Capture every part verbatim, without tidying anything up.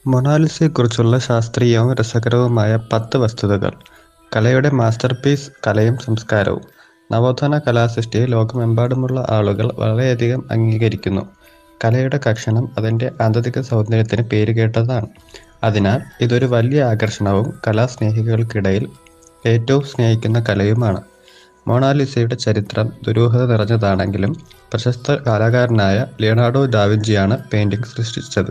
മൊണാലിസയെക്കുറിച്ചുള്ള ശാസ്ത്രീയവും രസകരവുമായ പത്ത് വസ്തുതകൾ. കലയുടെ മാസ്റ്റർപീസ്. കലയും സംസ്കാരവും. നവോത്ഥാന കലാസൃഷ്ടിയെ ലോകമെമ്പാടുമുള്ള ആളുകൾ വളരെയധികം അംഗീകരിക്കുന്നു. കലയുടെ കഷണം അതിൻ്റെ ആന്തരിക സൗന്ദര്യത്തിന് പേരുകേട്ടതാണ്. അതിനാൽ ഇതൊരു വലിയ ആകർഷണവും കലാസ്നേഹികൾക്കിടയിൽ ഏറ്റവും സ്നേഹിക്കുന്ന കലയുമാണ്. മൊണാലിസയുടെ ചരിത്രം ദുരൂഹത നിറഞ്ഞതാണെങ്കിലും പ്രശസ്ത കലാകാരനായ ലിയനാർഡോ ഡാവിഞ്ചിയാണ് പെയിന്റിംഗ് സൃഷ്ടിച്ചത്.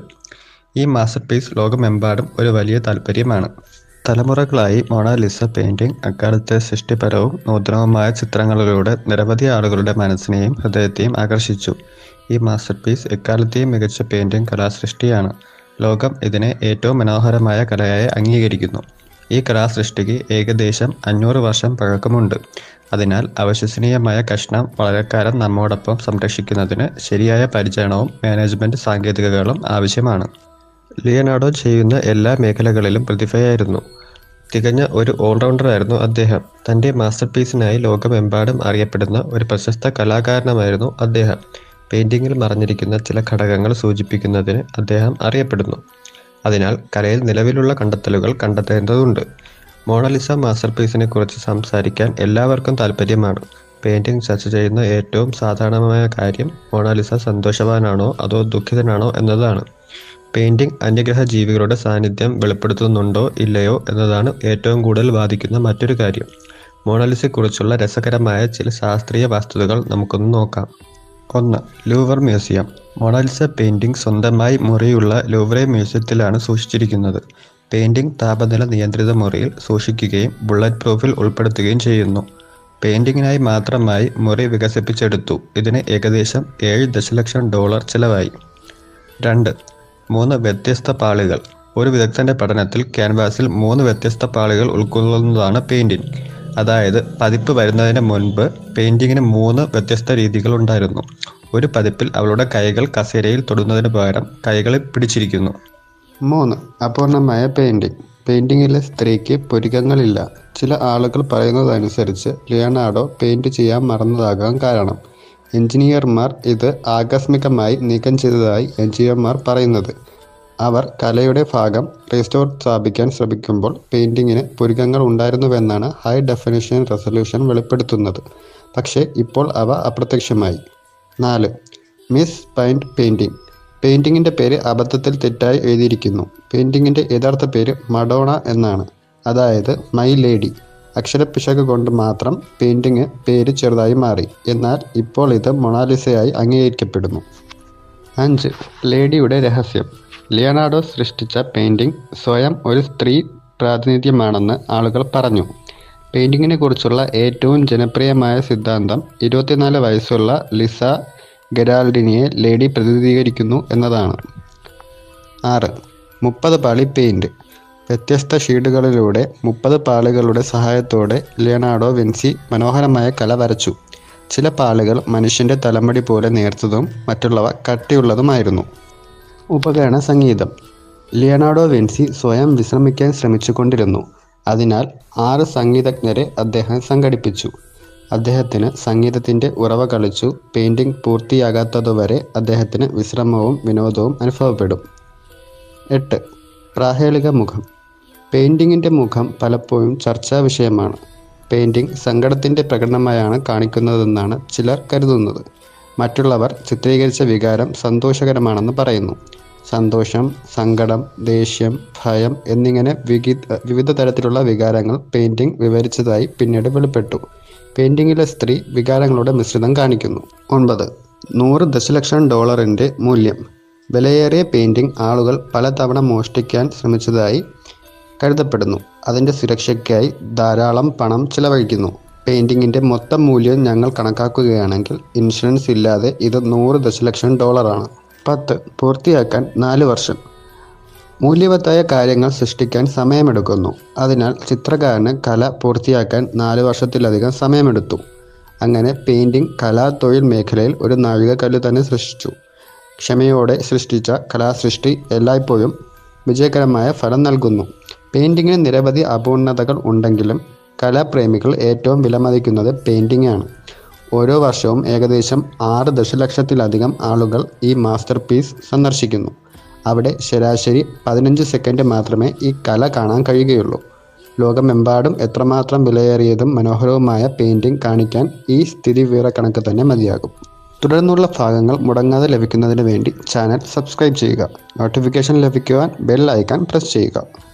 ഈ മാസ്റ്റർപീസ് ലോകമെമ്പാടും ഒരു വലിയ താൽപ്പര്യമാണ്. തലമുറകളായി മൊണാലിസ പെയിന്റിംഗ് അക്കാലത്തെ സൃഷ്ടിപരവും നൂതനവുമായ ചിത്രങ്ങളിലൂടെ നിരവധി ആളുകളുടെ മനസ്സിനെയും ഹൃദയത്തെയും ആകർഷിച്ചു. ഈ മാസ്റ്റർപീസ് എക്കാലത്തെയും മികച്ച പെയിന്റിംഗ് കലാസൃഷ്ടിയാണ്. ലോകം ഇതിനെ ഏറ്റവും മനോഹരമായ കലയായി അംഗീകരിക്കുന്നു. ഈ കലാസൃഷ്ടിക്ക് ഏകദേശം അഞ്ഞൂറ് വർഷം പഴക്കമുണ്ട്. അതിനാൽ അവിശ്വസനീയമായ കഷണം വളരെക്കാലം നമ്മോടൊപ്പം സംരക്ഷിക്കുന്നതിന് ശരിയായ പരിചരണവും മാനേജ്മെന്റ് സാങ്കേതികതകളും ആവശ്യമാണ്. ലിയനാർഡോ ചെയ്യുന്ന എല്ലാ മേഖലകളിലും പ്രതിഭയായിരുന്നു. തികഞ്ഞ ഒരു ഓൾറൗണ്ടറായിരുന്നു അദ്ദേഹം. തൻ്റെ മാസ്റ്റർപീസിനായി ലോകമെമ്പാടും അറിയപ്പെടുന്ന ഒരു പ്രശസ്ത കലാകാരനുമായിരുന്നു അദ്ദേഹം. പെയിന്റിങ്ങിൽ മറഞ്ഞിരിക്കുന്ന ചില ഘടകങ്ങൾ സൂചിപ്പിക്കുന്നതിന് അദ്ദേഹം അറിയപ്പെടുന്നു. അതിനാൽ കലയിൽ നിലവിലുള്ള കണ്ടെത്തലുകൾ കണ്ടെത്തേണ്ടതുണ്ട്. മൊണാലിസ മാസ്റ്റർപീസിനെ കുറിച്ച് സംസാരിക്കാൻ എല്ലാവർക്കും താൽപ്പര്യമാണ്. പെയിന്റിംഗ് ചർച്ച ചെയ്യുന്ന ഏറ്റവും സാധാരണമായ കാര്യം മൊണാലിസ സന്തോഷവാനാണോ അതോ ദുഃഖിതനാണോ എന്നതാണ്. പെയിന്റിംഗ് അന്യഗ്രഹ ജീവികളുടെ സാന്നിധ്യം വെളിപ്പെടുത്തുന്നുണ്ടോ ഇല്ലയോ എന്നതാണ് ഏറ്റവും കൂടുതൽ ബാധിക്കുന്ന മറ്റൊരു കാര്യം. മൊണാലിസയെക്കുറിച്ചുള്ള രസകരമായ ചില ശാസ്ത്രീയ വസ്തുതകൾ നമുക്കൊന്ന് നോക്കാം. ഒന്ന്. Louvre museum. മൊണാലിസ പെയിന്റിംഗ് സ്വന്തമായി മുറിയുള്ള ലൂവ്രെ മ്യൂസിയത്തിലാണ് സൂക്ഷിച്ചിരിക്കുന്നത്. പെയിന്റിംഗ് താപനില നിയന്ത്രിത മുറിയിൽ സൂക്ഷിക്കുകയും ബുള്ളറ്റ് പ്രൂഫിൽ ഉൾപ്പെടുത്തുകയും ചെയ്യുന്നു. പെയിന്റിങ്ങിനായി മാത്രമായി മുറി വികസിപ്പിച്ചെടുത്തു. ഇതിന് ഏകദേശം ഏഴ് ദശലക്ഷം ഡോളർ ചിലവായി. രണ്ട്. മൂന്ന് വ്യത്യസ്ത പാളികൾ. ഒരു വിദഗ്ധന്റെ പഠനത്തിൽ ക്യാൻവാസിൽ മൂന്ന് വ്യത്യസ്ത പാളികൾ ഉൾക്കൊള്ളുന്നതാണ് പെയിന്റിംഗ്. അതായത് പതിപ്പ് വരുന്നതിന് മുൻപ് പെയിന്റിങ്ങിന് മൂന്ന് വ്യത്യസ്ത രീതികൾ ഉണ്ടായിരുന്നു. ഒരു പതിപ്പിൽ അവളുടെ കൈകൾ കസേരയിൽ തൊടുന്നതിന് പകരം കൈകളിൽ പിടിച്ചിരിക്കുന്നു. മൂന്ന്. അപൂർണമായ പെയിന്റിംഗ്. പെയിന്റിങ്ങിലെ സ്ത്രീക്ക് പുരികങ്ങളില്ല. ചില ആളുകൾ പറയുന്നതനുസരിച്ച് ലിയനാർഡോ പെയിന്റ് ചെയ്യാൻ മറന്നതാകാൻ കാരണം. എഞ്ചിനീയർമാർ ഇത് ആകസ്മികമായി നീക്കം ചെയ്തതായി എഞ്ചിനീയർമാർ പറയുന്നത്. അവർ കലയുടെ ഭാഗം റീസ്റ്റോർ സ്ഥാപിക്കാൻ ശ്രമിക്കുമ്പോൾ പെയിന്റിങ്ങിന് പുരികങ്ങൾ ഉണ്ടായിരുന്നുവെന്നാണ് ഹൈ ഡെഫിനിഷൻ റെസൊല്യൂഷൻ വെളിപ്പെടുത്തുന്നത്. പക്ഷേ ഇപ്പോൾ അവ അപ്രത്യക്ഷമായി. നാല്. Miss പൈൻഡ് painting. പെയിന്റിങ്ങിൻ്റെ പേര് അബദ്ധത്തിൽ തെറ്റായി എഴുതിയിരിക്കുന്നു. പെയിന്റിങ്ങിൻ്റെ യഥാർത്ഥ പേര് മഡോണ എന്നാണ്, അതായത് മൈ ലേഡി. അക്ഷരപ്പിശക് കൊണ്ട് മാത്രം പെയിന്റിങ് പേര് ചെറുതായി മാറി. എന്നാൽ ഇപ്പോൾ ഇത് മൊണാലിസയായി അംഗീകരിക്കപ്പെടുന്നു. അഞ്ച്. ലേഡിയുടെ രഹസ്യം. ലിയനാർഡോ സൃഷ്ടിച്ച പെയിന്റിംഗ് സ്വയം ഒരു സ്ത്രീ പ്രാതിനിധ്യമാണെന്ന് ആളുകൾ പറഞ്ഞു. പെയിന്റിങ്ങിനെ കുറിച്ചുള്ള ഏറ്റവും ജനപ്രിയമായ സിദ്ധാന്തം ഇരുപത്തിനാല് വയസ്സുള്ള ലിസ ഗെരാൾഡിനിയെ ലേഡി പ്രതിനിധീകരിക്കുന്നു എന്നതാണ്. ആറ്. മുപ്പത് പാളി പെയിന്റ്. വ്യത്യസ്ത ഷീഡുകളിലൂടെ മുപ്പത് പാളികളുടെ സഹായത്തോടെ ലിയനാർഡോ വിൻസി മനോഹരമായ കല വരച്ചു. ചില പാളികൾ മനുഷ്യൻ്റെ തലമുടി പോലെ നേർത്തതും മറ്റുള്ളവ കട്ടിയുള്ളതുമായിരുന്നു. ഉപകരണ സംഗീതം. ലിയനാർഡോ വിൻസി സ്വയം വിശ്രമിക്കാൻ ശ്രമിച്ചുകൊണ്ടിരുന്നു. അതിനാൽ ആറ് സംഗീതജ്ഞരെ അദ്ദേഹം സംഘടിപ്പിച്ചു. അദ്ദേഹത്തിന് സംഗീതത്തിൻ്റെ ഉറവ കളിച്ചു. പെയിന്റിംഗ് പൂർത്തിയാകാത്തതുവരെ അദ്ദേഹത്തിന് വിശ്രമവും വിനോദവും അനുഭവപ്പെടും. എട്ട്. പ്രാഹേളിക മുഖം. പെയിന്റിങ്ങിൻ്റെ മുഖം പലപ്പോഴും ചർച്ചാ വിഷയമാണ്. പെയിന്റിംഗ് സങ്കടത്തിൻ്റെ പ്രകടനമായാണ് കാണിക്കുന്നതെന്നാണ് ചിലർ കരുതുന്നത്. മറ്റുള്ളവർ ചിത്രീകരിച്ച വികാരം സന്തോഷകരമാണെന്ന് പറയുന്നു. സന്തോഷം, സങ്കടം, ദേഷ്യം, ഭയം എന്നിങ്ങനെ വിവിധ വിവിധ തരത്തിലുള്ള വികാരങ്ങൾ പെയിന്റിംഗ് വിവരിച്ചതായി പിന്നീട് വെളിപ്പെട്ടു. പെയിന്റിങ്ങിലെ സ്ത്രീ വികാരങ്ങളുടെ മിശ്രിതം കാണിക്കുന്നു. ഒൻപത്. നൂറ് ദശലക്ഷം ഡോളറിൻ്റെ മൂല്യം. വിലയേറിയ പെയിന്റിംഗ് ആളുകൾ പലതവണ മോഷ്ടിക്കാൻ ശ്രമിച്ചതായി കരുതപ്പെടുന്നു. അതിൻ്റെ സുരക്ഷയ്ക്കായി ധാരാളം പണം ചിലവഴിക്കുന്നു. പെയിന്റിങ്ങിൻ്റെ മൊത്തം മൂല്യം ഞങ്ങൾ കണക്കാക്കുകയാണെങ്കിൽ ഇൻഷുറൻസ് ഇല്ലാതെ ഇത് നൂറ് ദശലക്ഷം ഡോളറാണ്. പത്ത്. പൂർത്തിയാക്കാൻ നാല് വർഷം. മൂല്യവത്തായ കാര്യങ്ങൾ സൃഷ്ടിക്കാൻ സമയമെടുക്കുന്നു. അതിനാൽ ചിത്രകാരന് കല പൂർത്തിയാക്കാൻ നാല് വർഷത്തിലധികം സമയമെടുത്തു. അങ്ങനെ പെയിന്റിംഗ് കലാ തൊഴിൽ മേഖലയിൽ ഒരു നാഴികക്കല്ല് തന്നെ സൃഷ്ടിച്ചു. ക്ഷമയോടെ സൃഷ്ടിച്ച കലാസൃഷ്ടി എല്ലായ്പ്പോഴും വിജയകരമായ ഫലം നൽകുന്നു. പെയിന്റിങ്ങിന് നിരവധി അപൂർണതകൾ ഉണ്ടെങ്കിലും കലാപ്രേമികൾ ഏറ്റവും വിലമതിക്കുന്നത് പെയിന്റിംഗ് ആണ്. ഓരോ വർഷവും ഏകദേശം ആറ് ദശലക്ഷത്തിലധികം ആളുകൾ ഈ മാസ്റ്റർ പീസ് സന്ദർശിക്കുന്നു. അവിടെ ശരാശരി പതിനഞ്ച് സെക്കൻഡ് മാത്രമേ ഈ കല കാണാൻ കഴിയുകയുള്ളൂ. ലോകമെമ്പാടും എത്രമാത്രം വിലയേറിയതും മനോഹരവുമായ പെയിൻറിംഗ് കാണിക്കാൻ ഈ സ്ഥിതിവിവരക്കണക്ക് തന്നെ മതിയാകും. തുടർന്നുള്ള ഭാഗങ്ങൾ മുടങ്ങാതെ ലഭിക്കുന്നതിന് വേണ്ടി ചാനൽ സബ്സ്ക്രൈബ് ചെയ്യുക. നോട്ടിഫിക്കേഷൻ ലഭിക്കുവാൻ ബെൽ ഐക്കൺ പ്രസ് ചെയ്യുക.